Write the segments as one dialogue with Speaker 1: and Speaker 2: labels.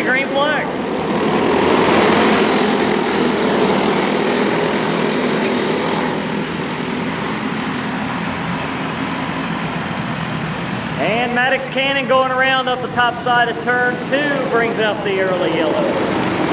Speaker 1: green flag. And Maddox Cannon going around up the top side of turn 2 brings out the early yellow.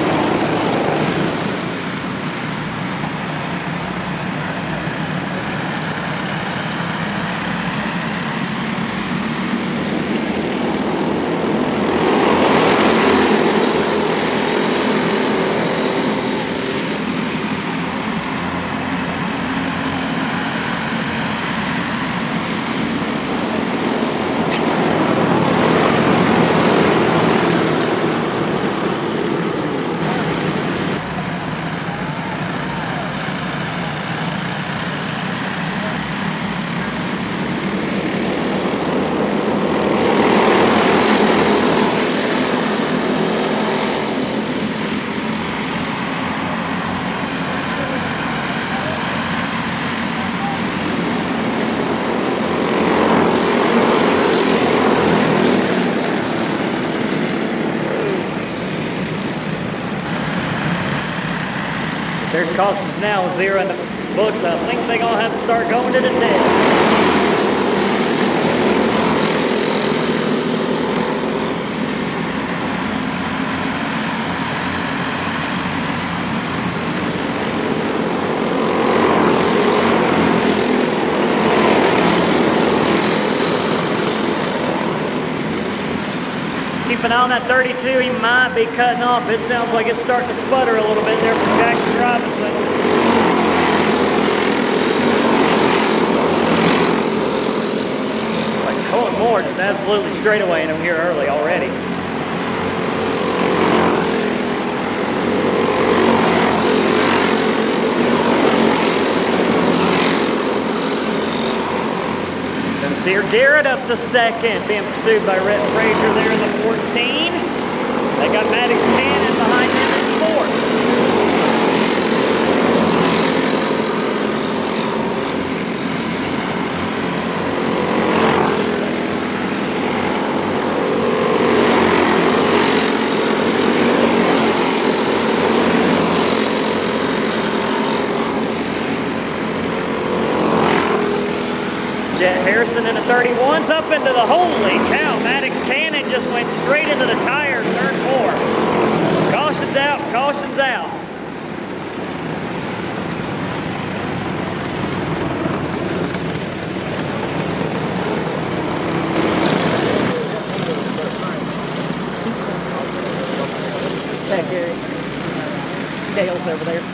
Speaker 1: There's cautions now, 0 in the books. I think they're going to have to start going to the 10. Keep an eye on that 32, he might be cutting off. It sounds like it's starting to sputter a little bit there from Jackson Robinson. Like Colin Moore just absolutely straightawaying him here early already. Sincere Garrett up to second, being pursued by Rhett Frazier there in the 14. They got Maddox Cannon behind him in 4th. Harrison in the 31's up into the, holy cow, Maddox Cannon just went straight into the tires, turn 4. Caution's out, caution's out. Hey, Gary. Dale's over there.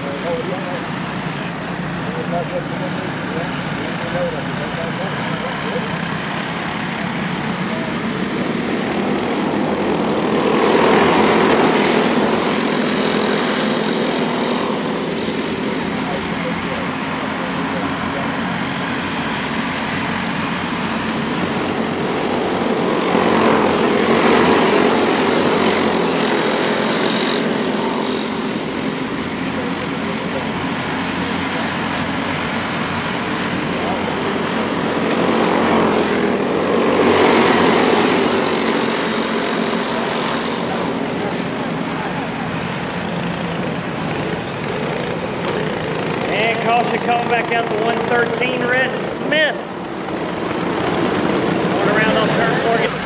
Speaker 1: Caution coming back out to 113, Rhett Smith. Going around on turn 4.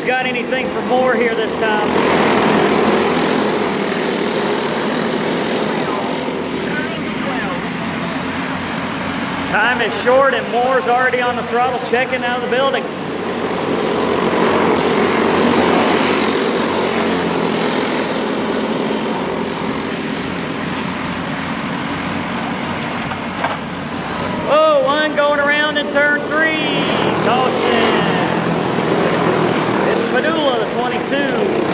Speaker 1: got anything for more here this time. Time is short and Moore's already on the throttle checking out of the building. Oh, one going around in turn 3. Caution. It's Padula, the 22.